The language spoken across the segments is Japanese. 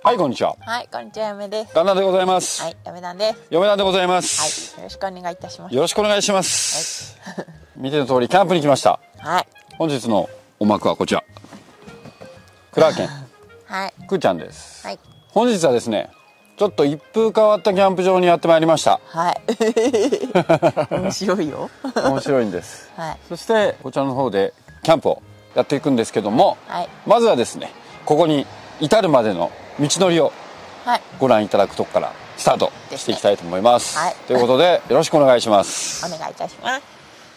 はい、こんにちは。 はい、こんにちは、嫁です。 旦那でございます。 はい、嫁なんです。 嫁なんでございます。 はい、よろしくお願いいたします。 よろしくお願いします。はい、見ての通り、キャンプに来ました。 はい。 本日のお幕はこちら。クラーケン。 はい。 くーちゃんです。 はい。 本日はですね、ちょっと一風変わったキャンプ場にやってまいりました。 はい。面白いよ。 面白いんです。 はい。 そしてこちらの方でキャンプをやっていくんですけども、 はい、 まずはですね、ここに至るまでの道のりをご覧いただくとこからスタートしていきたいと思います。はい、ということでよろしくお願いします。 お願いいたします。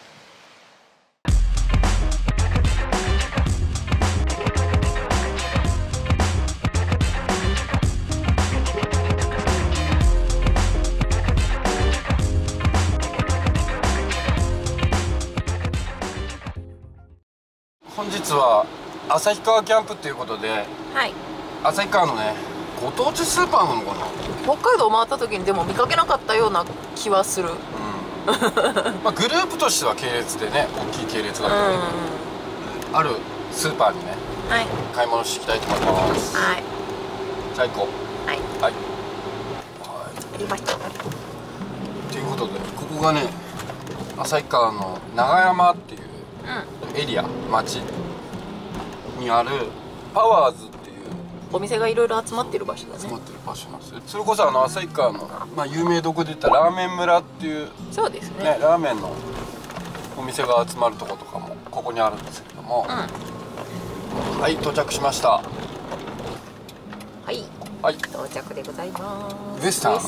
本日は旭川キャンプということで、 はい、 旭川のねご当地スーパーなのかな。 北海道回った時にでも見かけなかったような気はする。 まあグループとしては系列でね、大きい系列だけど、あるスーパーにね、はい、買い物していきたいと思います。はい、じゃあ行こう。はいはい、 ありました。 ということで、ここがね旭川の長山っていうエリア、町にあるパワーズっていうお店がいろいろ集まってる場所だね。 集まってる場所なんですよ。それこそ旭川の、まあ、有名どこで言ったらラーメン村っていう、 そうですね、 ラーメンのお店が集まるとことかもここにあるんですけども、はい、到着しました。はい、はい、 到着でございます。 ウエスタン。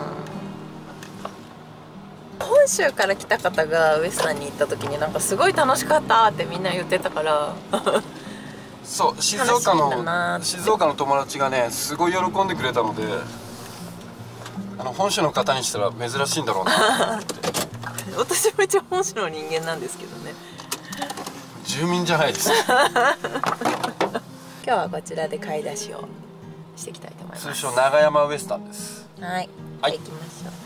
本州から来た方がウエスタンに行った時になんかすごい楽しかったってみんな言ってたからそう、静岡の友達がねすごい喜んでくれたので、本州の方にしたら珍しいんだろうなって私めっちゃ本州の人間なんですけどね。 住民じゃないです今日はこちらで買い出しをしていきたいと思います。 通称長山ウエスタンです。 はい、はい、行きましょう。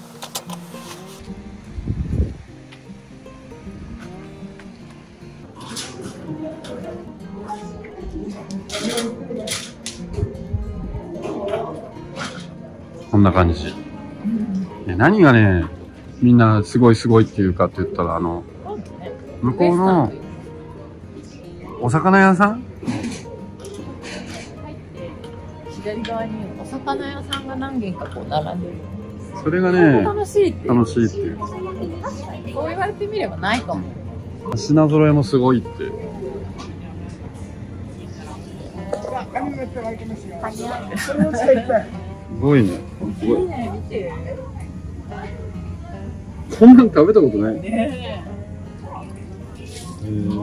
こんな感じ。何がね、みんなすごいっていうかって言ったら、向こうのお魚屋さん？ 左側にお魚屋さんが何軒かこう並んでる。 それがね、 楽しいっていう。そう言われてみればないかも。 品揃えもすごいって。すごいね。すごい。見て。こんなん食べたことない。ねえ。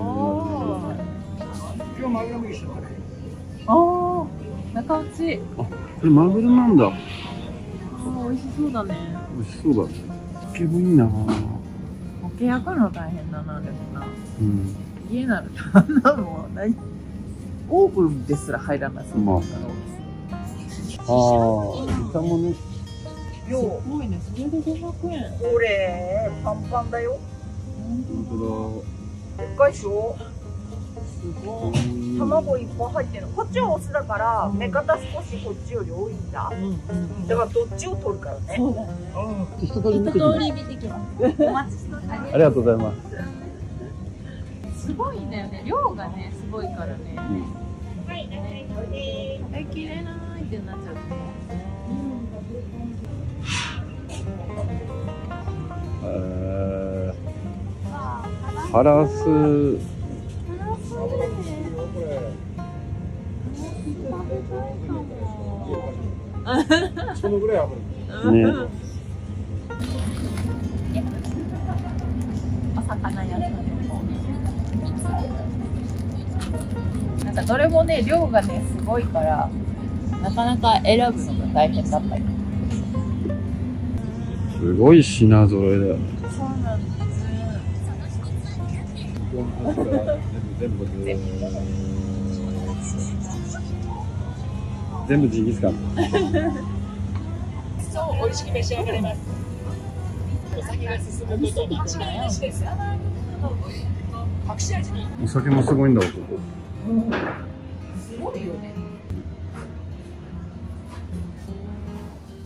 ああ、中落ち。 あ、これマグロなんだ。 ああ、美味しそうだね。 美味しそうだね。スケもいいな。 桶焼くの大変だな、でもな。家ならあんなもん何？オーブンですら入らない。 まあ。ああ、豚もね。 すごいね、それで500円。 これ、パンパンだよ。 本当だ。でっかいでしょ。 すごい。 卵いっぱい入ってるの。こっちはオスだから、目方少しこっちより多いんだ。だからどっちを取るからね。 そうだね。 一通り見てきます。お待ちしております。 ありがとうございます。 すごいんだよね。量がね、すごいからね。はい、食べきれないってなっちゃう。 ハラス。そのぐらいある。ね。 お魚屋さん。なんかどれもね、量がね、すごいから、なかなか選ぶのが大変だったり。 すごい品揃えだよね。 そうなんです。 全部ジンギスカン。 そう、美味しく召し上がれます。お酒が進むこと間違いなしです。隠し味に。 お酒もすごいんだわ、ここ。 すごいよね。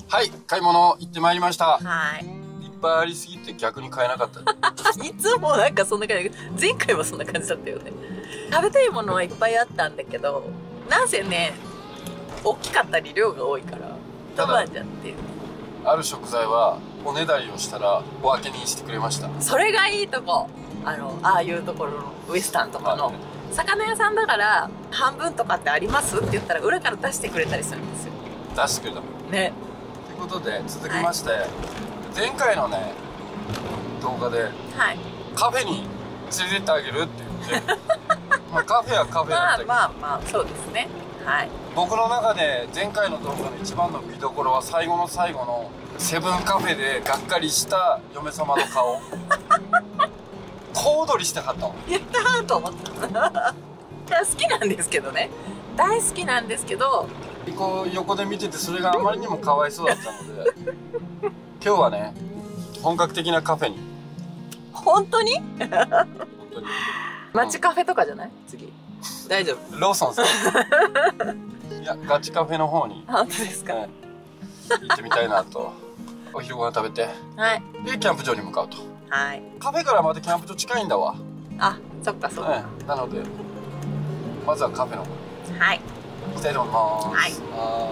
はい、買い物行ってまいりました。 はい。 いっぱいありすぎて逆に買えなかった。 いつもなんかそんな感じ。前回はそんな感じだったよね。食べたいものはいっぱいあったんだけど、なぜね、大きかったり量が多いから、一晩じゃっていう。 ある食材はおねだりをしたらお分けにしてくれました。 それがいいとこ。ああいうところのウエスタンとかの魚屋さんだから半分とかってありますって言ったら裏から出してくれたりするんですよ。 出してくれたもんね。 ということで続きまして、はい、前回のね動画で、はい、カフェに連れてってあげるって言ってまあカフェはカフェだったけど、まあそうですね。はい、僕の中で前回の動画の一番の見どころは最後の最後のセブンカフェでがっかりした嫁様の顔小躍りしてはったもん。やったーと思ったいや好きなんですけどね、大好きなんですけど、こう横で見ててそれがあまりにもかわいそうだったので今日はね本格的なカフェに。本当に本当に街カフェとかじゃない？次大丈夫？ローソンさんいやガチカフェの方に。本当ですか？行ってみたいなと。お昼ご飯食べて、はい、でキャンプ場に向かうと。はい、カフェからまたキャンプ場近いんだわ。あ、そっかそっか、なのでまずはカフェの方に、はい、行きたいと思います。はい、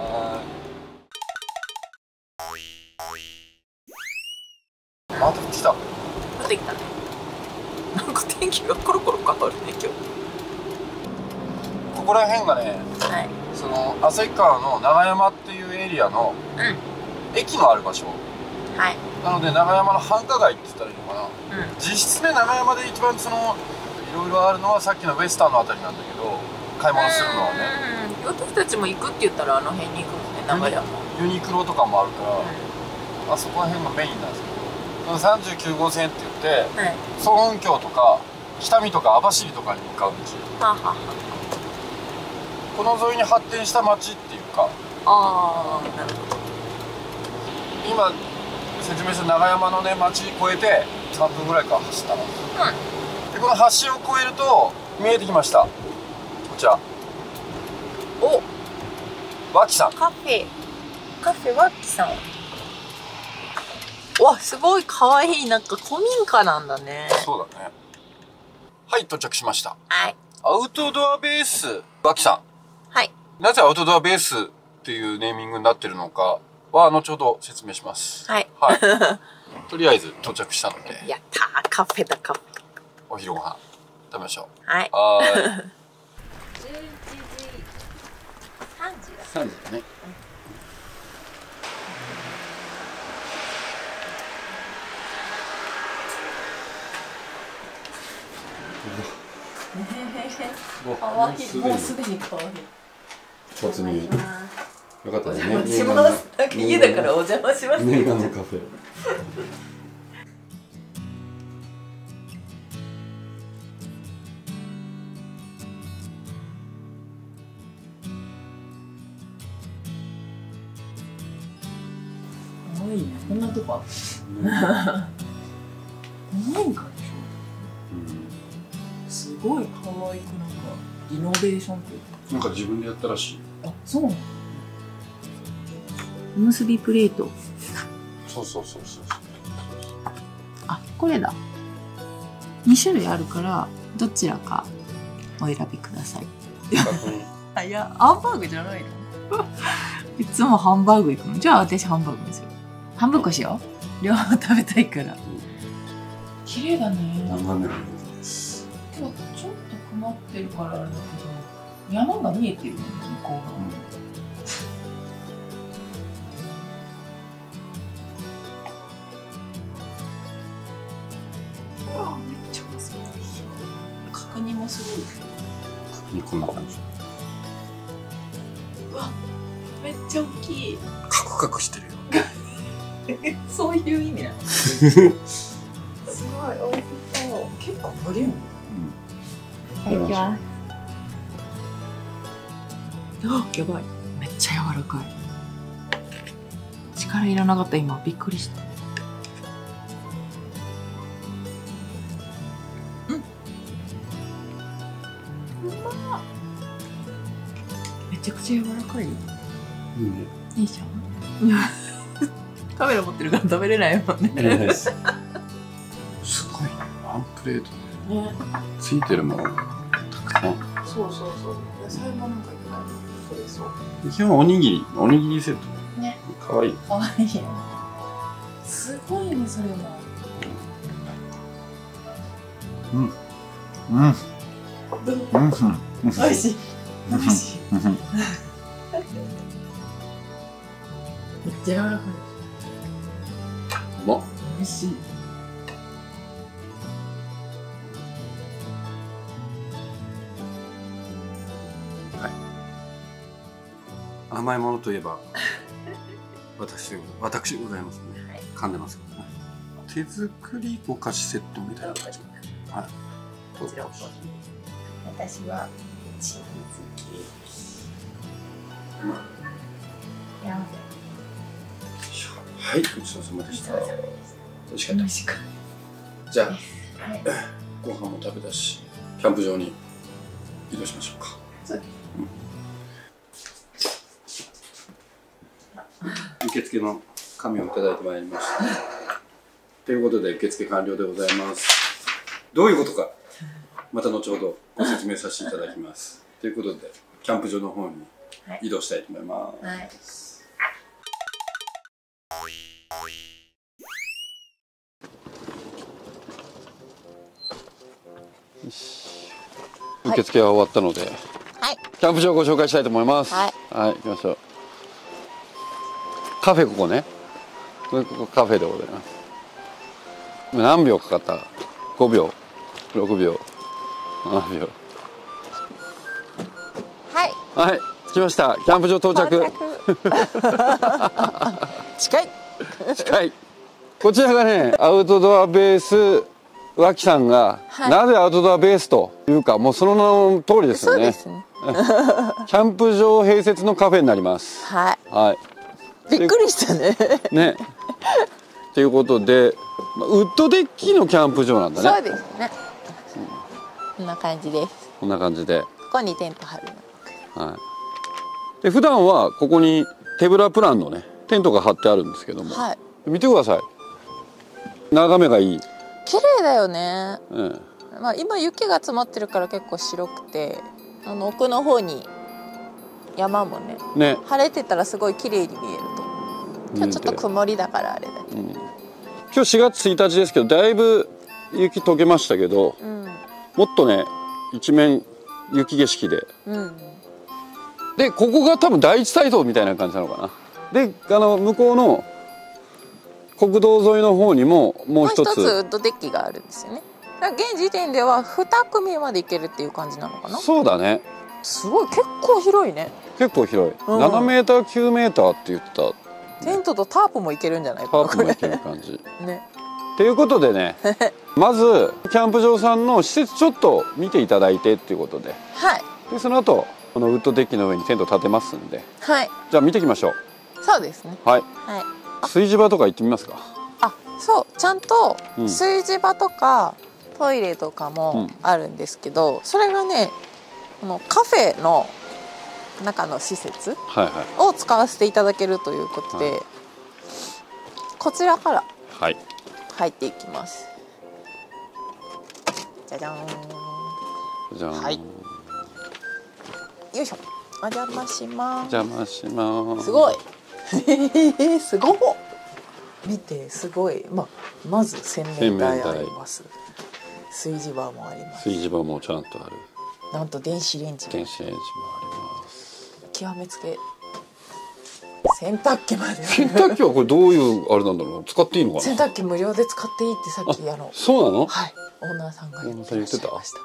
また来た。降ってきたね。なんか天気がコロコロ変わるね今日。ここら辺がね、はい、その旭川の長山っていうエリアの、駅のある場所。はい、なので長山の繁華街って言ったらいいのかな、実質で長山で一番そのいろいろあるのはさっきのウエスタンのあたりなんだけど、買い物するのはね、私たちも行くって言ったらあの辺に行くもんね、長山。ユニクロとかもあるから、あそこら辺がメインなんですけど、39号線って言って、層雲峡とか北見とか網走とかに向かう道。この沿いに発展した町っていうか。ああ、なるほど。今説明した長山のね町越えて3分ぐらいか走ったの、でこの橋を越えると見えてきました、こちら。お、脇さんカフェ脇さん。わ、すごいかわいい。なんか古民家なんだね。そうだね。はい、到着しました。はい、アウトドアベース脇さん。はい、なぜアウトドアベースっていうネーミングになってるのかは後ほど説明します。はい。はい。とりあえず到着したので。やったー、カフェだカフェ。お昼ご飯食べましょう。はい。11時3時だ。3時だね。かわいい。もうすでにかわいい。突入。よかったね。お邪魔します。なんか家だからお邪魔します。念願のカフェ。可愛いね。こんなとこある。古民家でしょ。すごい可愛くなんかリノベーションっていうか。なんか自分でやったらしい。あ、そうなの。おむすびプレート。そう。あ、これだ。2種類あるからどちらかお選びください。あ、いや、ハンバーグじゃないの。いつもハンバーグ行くの。じゃあ私ハンバーグですよ。半分こしよう。両方食べたいから。綺麗だね。でもちょっと曇ってるからあれだけど、山が見えてるよね、向こうが。うわ、めっちゃすごい。角煮もすごい。角煮こんな感じ。うわ、めっちゃ大きい。カクカクしてるよ。そういう意味なの。すごい美味しそう。結構ボリューム。いただきます。あ、やばい。めっちゃ柔らかい。力いらなかった。今びっくりした。うん。うまっ。めちゃくちゃ柔らかいよ。いいね。いいじゃん。 カメラ持ってるから食べれないもんね。 すごいね、ワンプレートでついてるものたくさん。 そうそうそう。野菜もなんかいっぱい取れそう。 基本おにぎりセット。 ね。 かわいい。 かわいいよね。すごいね、それも。 うん。うん。うん。 美味しい。美味しい。めっちゃ柔らかい。 うまっ。 美味しい。 はい。甘いものといえば私でございますね。はい、噛んでますけどね。手作りお菓子セットみたいな感じ。はい。 こちらを。私はチーズケーキ。 はい、ごちそうさまでした。美味しかった。 美味しかった。 じゃあ、ご飯も食べたし、キャンプ場に移動しましょうか。 そうです。 受付の紙をいただいてまいりました。ということで受付完了でございます。どういうことか、また後ほどご説明させていただきます。ということで、キャンプ場の方に移動したいと思います。はい。受付は終わったので、はい、キャンプ場をご紹介したいと思います。はい、はい、行きましょう。カフェ、ここね。ここカフェでございます。何秒かかった？ 5 秒、6秒、7秒。はい。はい、着きました。キャンプ場到着。 近い。 近い。こちらがね、アウトドアベース。脇さんが、はい、なぜアウトドアベースというか、もうその名の通りですよね。そうですね。キャンプ場併設のカフェになります。はい。はい。 びっくりしたね。 ね。ということで、ウッドデッキのキャンプ場なんだね。 そうですね。こんな感じです。 こんな感じで。 ここにテント張るの。 はい。で、普段はここに手ぶらプランのね、テントが張ってあるんですけども。はい。見てください。眺めがいい。 綺麗だよね。うん、まあ今雪が積もってるから結構白くて、奥の方に山もね、晴れてたらすごい綺麗に見えると。今日ちょっと曇りだからあれだけど、今日4月1日ですけど、だいぶ雪溶けましたけど、もっとね一面雪景色で、でここが多分第一サイトみたいな感じなのかな。で向こうの国道沿いの方にももう一つウッドデッキがあるんですよね。だから現時点では2組まで行けるっていう感じなのかな。 そうだね。 すごい、結構広いね。 結構広い、7メーター9メーターって言ってた。 テントとタープもいけるんじゃないかな。 タープもいける感じね。ということでねまずキャンプ場さんの施設ちょっと見ていただいてっていうことで、はい、でその後このウッドデッキの上にテント立てますんで、はい、じゃあ見ていきましょう。 そうですね。はい、はい、 炊事場とか行ってみますか。 あ、そう、ちゃんと炊事場とかトイレとかもあるんですけど、それがね、このカフェの中の施設を使わせていただけるということで、こちらから入っていきます。じゃじゃーん。じゃん。はい。よいしょ。お邪魔します。 お邪魔します。 すごい。すごい。見て、すごい。まず洗面台あります。炊事場もあります。 炊事場もちゃんとある。 なんと電子レンジも。 電子レンジもあります。 極めつけ。洗濯機まで。 洗濯機はこれどういうあれなんだろう。使っていいのかな。 洗濯機無料で使っていいってさっきそうなの？ はい。オーナーさんが言ってらっしゃいました。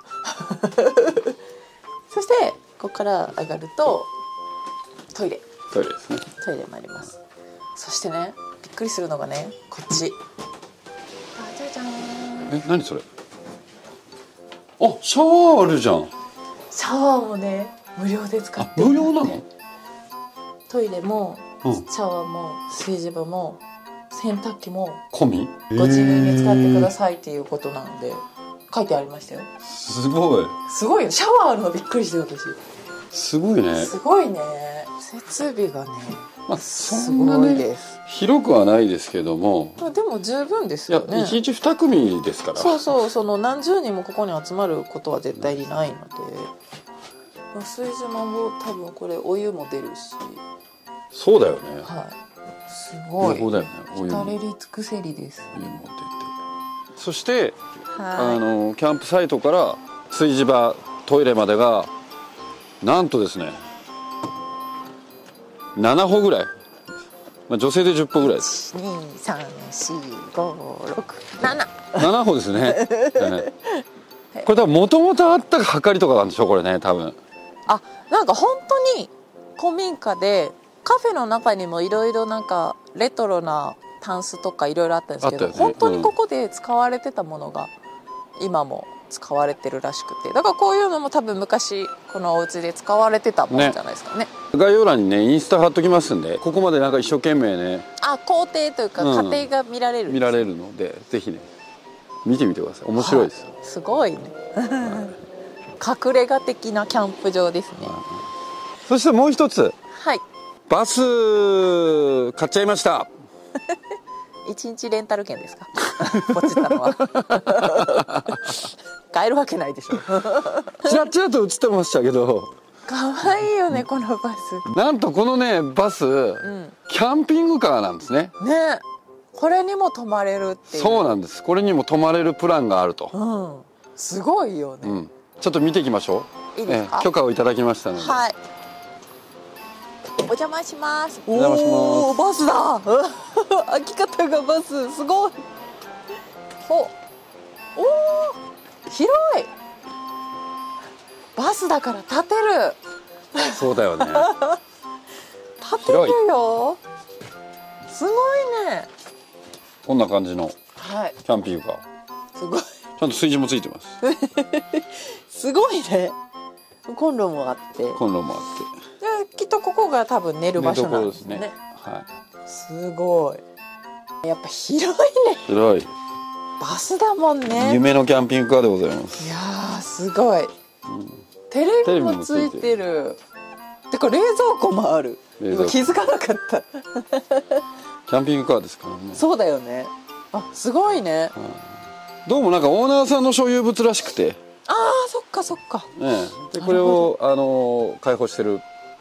そしてここから上がるとトイレ。 トイレですね。 トイレもあります。そしてね、びっくりするのがね、こっち。じゃじゃーん。 何それ？あ、シャワーあるじゃん。 シャワーもね、無料で使って。 無料なの？ トイレも、シャワーも、炊事場も、洗濯機も込み？ ご自分で使ってくださいっていうことなので、書いてありましたよ。 すごい。 すごいよ。シャワーあるのびっくりして私。 すごいね。 すごいね。設備がね、 まあそんなね広くはないですけども、 でも十分ですよね。 いや1日2組ですから。 そうそう、その何十人もここに集まることは絶対にないので、水島も多分これお湯も出るし。 そうだよね。 はい。すごい。 そうだよね。 至れり尽くせりです。 お湯も出て。そしてキャンプサイトから炊事場トイレまでがなんとですね7歩ぐらい。まあ女性で10歩ぐらいです。7歩ですね。これ多分もともとあったはかりとかなんでしょうこれね多分。 あ、なんか本当に古民家でカフェの中にもいろいろなんかレトロなタンスとかいろいろあったんですけど、本当にここで使われてたものが今も使われてるらしくて、だからこういうのも多分昔このお家で使われてたものじゃないですかね。 概要欄にねインスタ貼っときますんで、ここまでなんか一生懸命ね工程というか過程が見られるので、ぜひね見てみてください。面白いですよ。 すごいね。隠れ家的なキャンプ場ですね。 そしてもう一つ、 はい、 バス買っちゃいました。 1日レンタル券ですか？ポチったのは。買えるわけないでしょ。 ちらちらと映ってましたけど、 可愛いよねこのバス。 なんとこのねバス、キャンピングカーなんですね。 ね、これにも泊まれるっていう。 そうなんです。これにも泊まれるプランがあると。 すごいよね。 ちょっと見ていきましょう。いいですか？許可をいただきましたので。 はい。お邪魔します。 お邪魔します。 おー、バスだ。開き方がバス、すごい。お、広い。バスだから立てる。 そうだよね。 立てるよ。すごいね。 こんな感じのキャンピングカー。 すごい。 ちゃんと炊事もついてます。 すごいね。コンロもあって。 コンロもあって。 きっとここが多分寝る場所なんですね。 はい。 すごい。やっぱ広いね。 広い。 バスだもんね。 夢のキャンピングカーでございます。 いやーすごい。テレビもついてる。てか冷蔵庫もある。今気づかなかった。 キャンピングカーですからね。 そうだよね。あ、すごいね。 どうもなんかオーナーさんの所有物らしくて。 ああ、そっかそっか。 でこれを開放してる。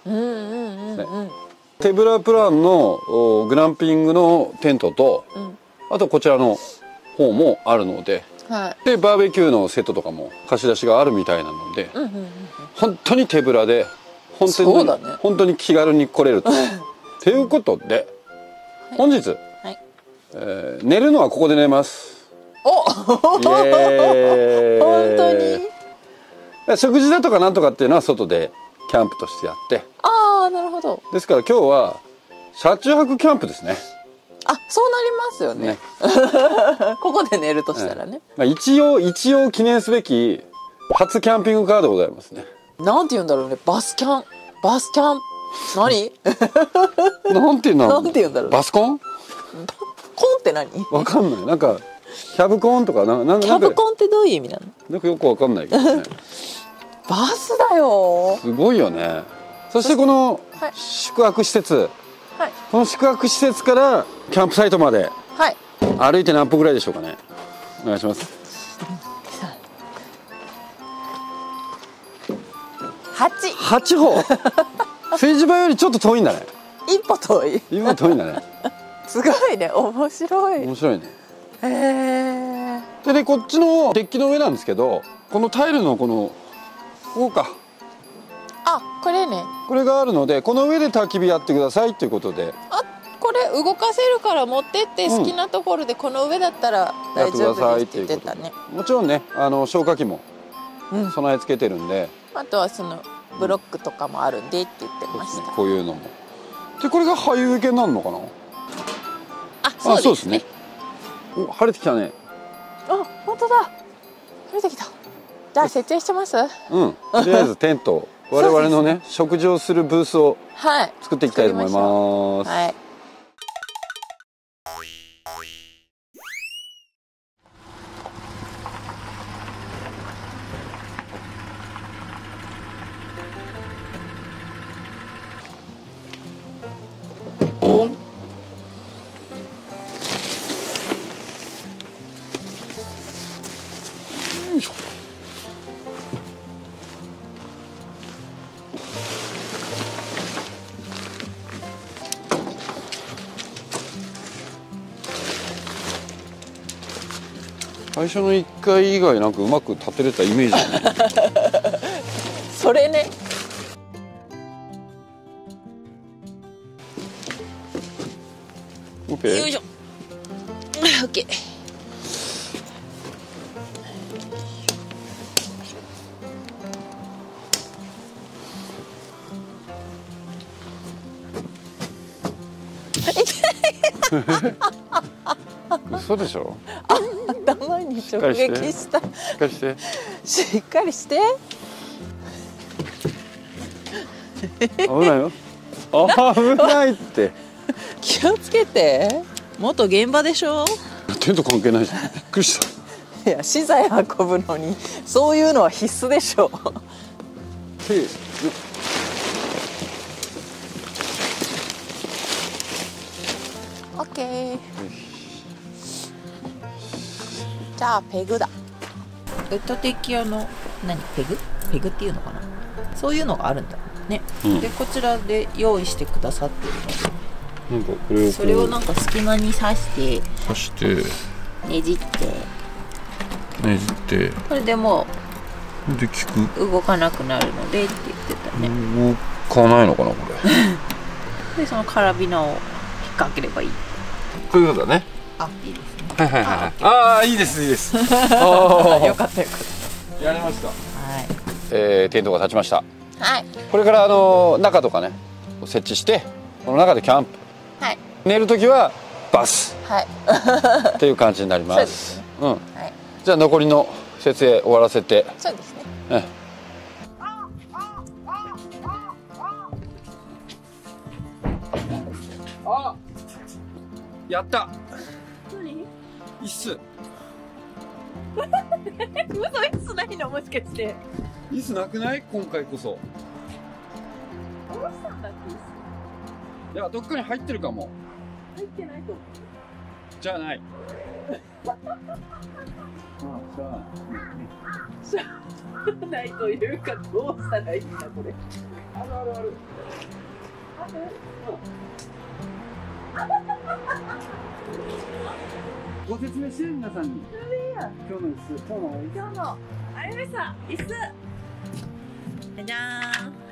手ぶらプランのグランピングのテントと、あとこちらの方もあるので、でバーベキューのセットとかも貸し出しがあるみたいなので、本当に手ぶらで本当に気軽に来れると。ということで本日、寝るのはここで寝ます。 お本当に。 食事だとかなんとかっていうのは外でキャンプとしてやって。 ああ、なるほど。 ですから今日は車中泊キャンプですね。 あ、そうなりますよね。ここで寝るとしたらね。 一応記念すべき初キャンピングカーでございますね。 なんて言うんだろうね。バスキャン。何？ なんて言うんだろう。 なんて言うんだろう。 バスコン？ コンって何？ わかんない。なんかキャブコンとかキャブコンってどういう意味なの？ なんかよくわかんないけどね。 バスだよ。 すごいよね。そしてこの宿泊施設、この宿泊施設からキャンプサイトまで歩いて何歩ぐらいでしょうかね。お願いします。8歩。炊事場よりちょっと遠いんだね。 一歩遠い。 一歩遠いんだね。 すごいね。面白い。 面白いね。 へえ。 でね、こっちのデッキの上なんですけど、このタイルのここか。 あ、これね。 これがあるので、この上で焚き火やってくださいということで。 あ、これ動かせるから持ってって好きなところでこの上だったら大丈夫ですって言ってたね。 もちろんね、消火器も備え付けてるんで。 あとはそのブロックとかもあるんでって言ってました。 こういうのも。で、これが俳優系になるのかな。 あ、そうですね。 お、晴れてきたね。 あ、本当だ。晴れてきた。じゃあ設置してます？ うん。とりあえずテント、我々のね食事をするブースを作っていきたいと思います。はい。 最初の1回以外なんかうまく立てれたイメージだね。 それね。 オッケー。 よいしょ。オッケー。 嘘でしょ。 頭に直撃した。 しっかりして。 しっかりして。 危ないよ。危ないって。 気をつけて。元現場でしょ。 テント関係ないじゃん。びっくりした。 いや、資材運ぶのにそういうのは必須でしょ。オッケー。じゃあペグだ。ウッドデッキ用のペグっていうのかな。そういうのがあるんだね。でこちらで用意してくださってるので。 なんかこれをそれをなんか隙間に刺してねじってこれでもうで効く動かなくなるのでって言ってたね。 動かないのかなこれ。 でそのカラビナを引っ掛ければいい。 こういうことだね。 あ、いいですね。 はいはいはい。ああ、いいですいいです。 よかったよかった。 やりました。 はい。 テントが立ちました。 はい。 これから中とかね設置してこの中でキャンプ。 はい。 寝るときはバス。 はい。 っていう感じになります。そうですね。うん。 はい。じゃあ残りの設営終わらせて。 そうですね。 あ、やった。 何？ 椅子。 嘘椅子ないのもしかして。 椅子なくない？今回こそ。 どうしたんだっけ？ いや、どっかに入ってるかも。 入ってないと思う。 じゃあない。 しゃあないというか、どうしたらいいんだこれ。 あるあるある。ご説明して皆さんに。今日の椅子、今日のありました椅子。じゃーん。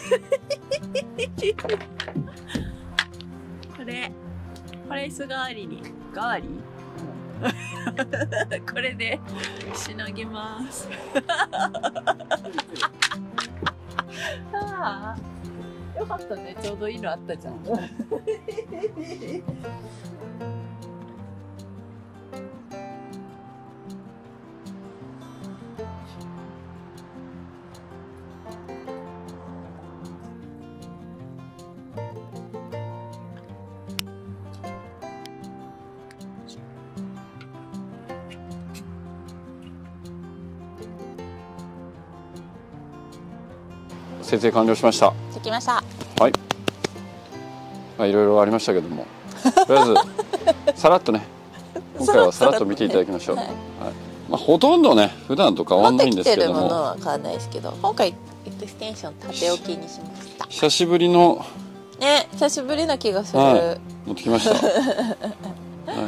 これ椅子代わりにこれでしのぎますああ、よかったね。ちょうどいいのあったじゃん。 設営完了しました。 できました。 はい。まあいろいろありましたけども、とりあえずさらっとね、今回はさらっと見ていただきましょう。はい。まあほとんどね、普段と変わんないんですけども。持ってきてるものは変わんないですけど、今回エクステンション縦置きにしました。久しぶりの。 ね、久しぶりな気がする。 はい、持ってきました。はい。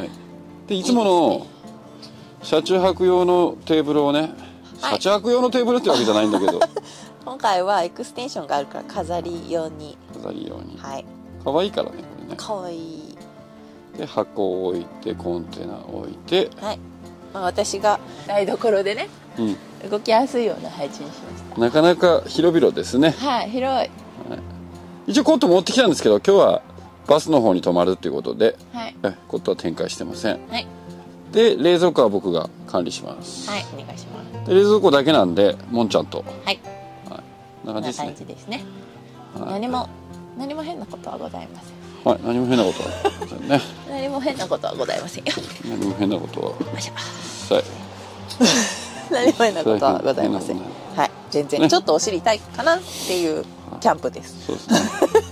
でいつもの車中泊用のテーブルをね、車中泊用のテーブルってわけじゃないんだけど。 今回はエクステンションがあるから飾り用に。はい。 可愛いからねこれね。 可愛い。 で箱を置いてコンテナを置いて。 はい。まあ私が台所でね、動きやすいような配置にしました。 なかなか広々ですね。 はい、広い。はい、 一応コット持ってきたんですけど、今日はバスの方に泊まるということで、 はい、 コットは展開してません。 はい。で冷蔵庫は僕が管理します。 はい、お願いします。 で冷蔵庫だけなんでもんちゃんと。 はい。 こんな感じですね。何も変なことはございません。 はい、何も変なことはございませんね。 何も変なことはございませんよ。 何も変なことは。はい。 何も変なことはございません。はい、全然ちょっとお知りたいかなっていうキャンプです。 そうですね。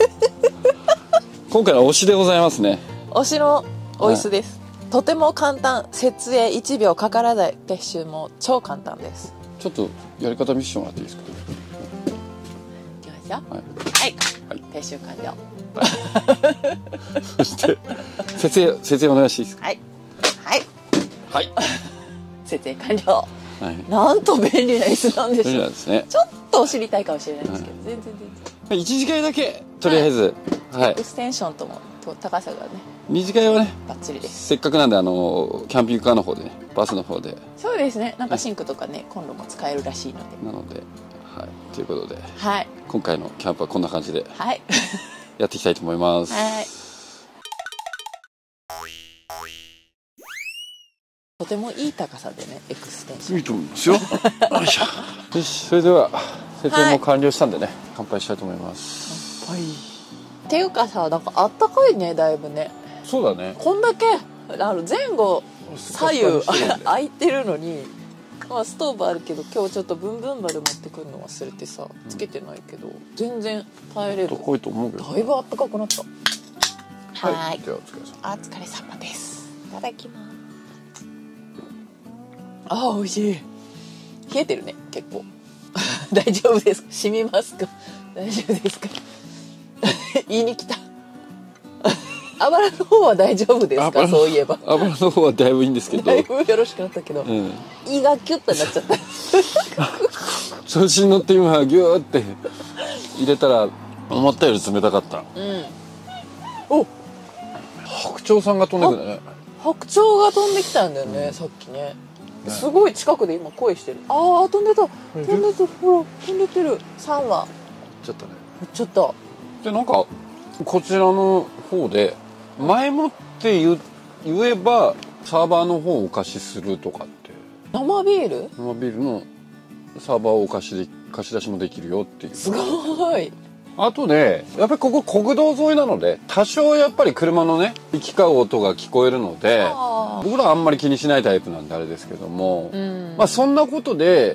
今回は推しでございますね。 推しのお椅子です。とても簡単、設営1秒かからない撤収も超簡単です。 ちょっとやり方見せてもらっていいですか。 いきますよ。はい。撤収完了。そして設営お願いしていいですか。 はい。 はい。 設営完了。なんと便利な椅子なんでしょう。 便利なんですね。 ちょっと知りたいかもしれないですけど、全然。 1次会だけとりあえず、 エクステンションと高さがね。 2次会はね、 バッチリです。 せっかくなんでキャンピングカーの方でね、バスの方で。 そうですね。なんかシンクとかね、コンロも使えるらしいので。 なので、はい、ということで、 はい、 今回のキャンプはこんな感じで、 はい、 やっていきたいと思います。 はい。とてもいい高さでね、エクステンション。 いいと思いますよ。よいしょ。よし、それでは設営も完了したんでね、乾杯したいと思います。 乾杯。っていうかさ、なんかあったかいね、だいぶね。 そうだね。 こんだけ前後左右空いてるのに、まあストーブあるけど今日ちょっとブンブンバル持ってくるの忘れてさ、つけてないけど全然耐えれる。 高いと思うけど。 だいぶあったかくなった。 はい。ではお疲れ様。 お疲れ様です。いただきます。ああ、美味しい。冷えてるね、結構。大丈夫ですか？染みますか？大丈夫ですか？言いに来た。あばらの方は大丈夫ですか？そういえば。 あばらの方はだいぶいいんですけど。 だいぶよろしくなったけど、胃がキュッとなっちゃった。 調子に乗って今ギューって入れたら思ったより冷たかった。お、白鳥さんが飛んでくるね。 白鳥が飛んできたんだよね、さっきね。すごい近くで今声してる。ああ、飛んでた、飛んでた、ほら飛んでてる。3羽ちょっとね、 ちょっとで、なんかこちらの方で前もって言えばサーバーの方をお貸しするとかって、 生ビールのサーバーを貸し出しもできるよっていう。 すごい。 あとね、やっぱりここ国道沿いなので多少やっぱり車のね行き交う音が聞こえるので、僕らはあんまり気にしないタイプなんであれですけども、まあそんなことで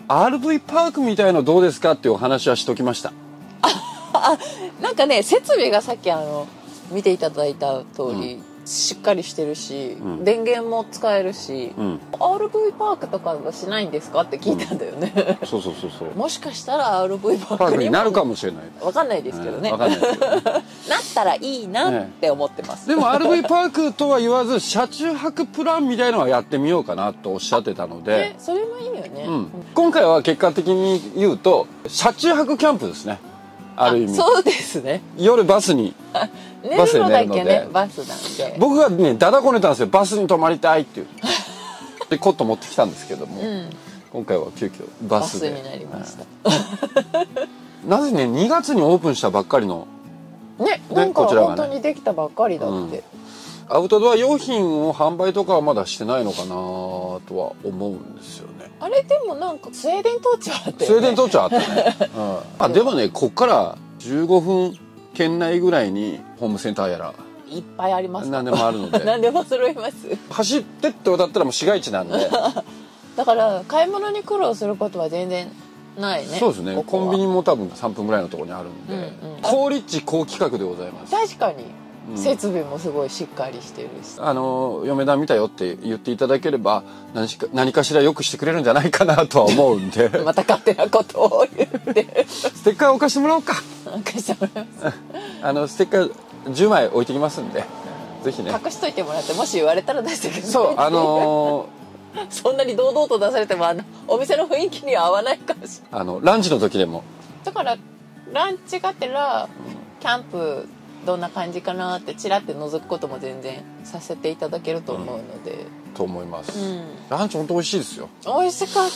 RV パークみたいのどうですかっていうお話はしときました。 なんかね、設備がさっき見ていただいた通り、しっかりしてるし、電源も使えるし、RV パークとかはしないんですかって聞いたんだよね。 そう。 もしかしたら RV パークになるかもしれない。 わかんないですけどね。 わかんないですけどね。 なったらいいなって思ってます。 でも RV パークとは言わず車中泊プランみたいのはやってみようかなとおっしゃってたので、 それもいいよね。 今回は結果的に言うと車中泊キャンプですね。ある意味。 そうですね。 夜バスに寝るのだけね、バスなんで。 僕がねだだこねたんですよ。バスに泊まりたいっていうでコット持ってきたんですけども、今回は急遽バスでになりました。 なぜね、2月にオープンしたばっかりのね、なんか本当にできたばっかりだって。 アウトドア用品を販売とかはまだしてないのかなとは思うんですよね。 あれでもなんかスウェーデントーチはあったよね。 スウェーデントーチはあったね。でもね、こっから15分圏内ぐらいにホームセンターやらいっぱいあります。 何でもあるので。 何でも揃います。 走ってって渡ったらもう市街地なんで。 だから買い物に苦労することは全然ないね。 そうですね。コンビニも多分3分ぐらいのところにあるんで、高立地高規格でございます。 確かに。設備もすごいしっかりしてるし、 嫁さん見たよって言っていただければ何かしらよくしてくれるんじゃないかなとは思うんでまた勝手なことを言ってステッカーを貸してもらおうか。 貸してもらいます。ステッカー10枚置いてきますんで、ぜひね隠しといてもらって、もし言われたら出してください。 そうそんなに堂々と出されてもお店の雰囲気には合わないかもしれない。 ランチの時でもだからランチがてらキャンプどんな感じかなってチラって覗くことも全然させていただけると思うので、 と思います。ランチ本当美味しいですよ。 美味しかった。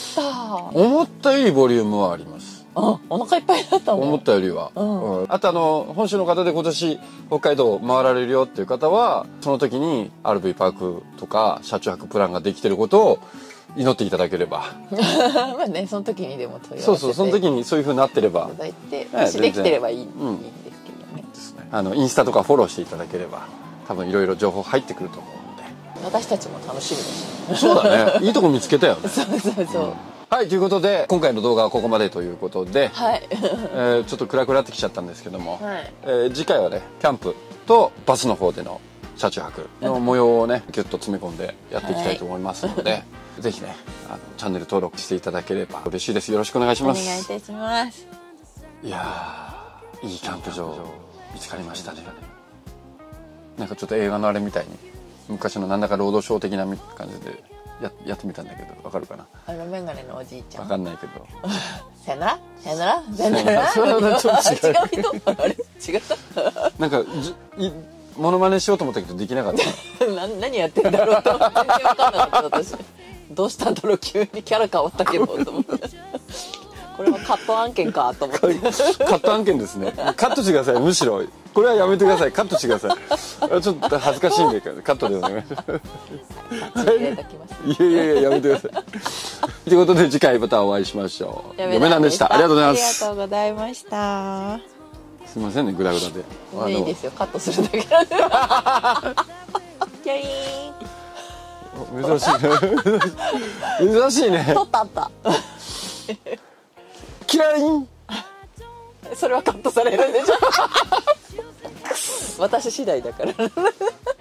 思ったよりボリュームはあります。 お腹いっぱいだったもん。 思ったよりは。あと本州の方で今年北海道回られるよっていう方はその時に RV パークとか車中泊プランができてることを祈っていただければまあね、その時にでも問い合わせて、 そうその時にそういう風になってればいただいて、もしできてればいいんですけどね。 インスタとかフォローしていただければ多分いろいろ情報入ってくると思うんで、 私たちも楽しみだし。 そうだね。いいとこ見つけたよね。 そう、 はい、ということで今回の動画はここまでということで、ちょっと暗くなってきちゃったんですけども、次回はねキャンプとバスの方での車中泊の模様をねギュッと詰め込んでやっていきたいと思いますので、ぜひねチャンネル登録していただければ嬉しいです。よろしくお願いします。 お願いいたします。 いやー、いいキャンプ場見つかりましたね。なんかちょっと映画のあれみたいに昔のなんだかロードショー的な感じでやってみたんだけど、わかるかな。 メガネのおじいちゃん。 わかんないけど。 さよならさよならさよなら。それはちょっと違う人。あれ違った。 なんかモノマネしようと思ったけどできなかった。 何やってんだろうと全然わかんなかった私。どうしたんだろう、急にキャラ変わったけどと思って。これはカット案件かと思って。カット案件ですね。カットしてください。むしろこれはやめてください。カットしてください。ちょっと恥ずかしいんでカットでお願いします。いややめてください。ということで次回またお会いしましょう。嫁なんでした。ありがとうございます。 ありがとうございました。 すみませんね、グダグダで。 いいですよ、カットするだけなんで。キャリーン。 珍しいね。 取った。 キラリン。 それはカットされるんでしょ。私次第だから。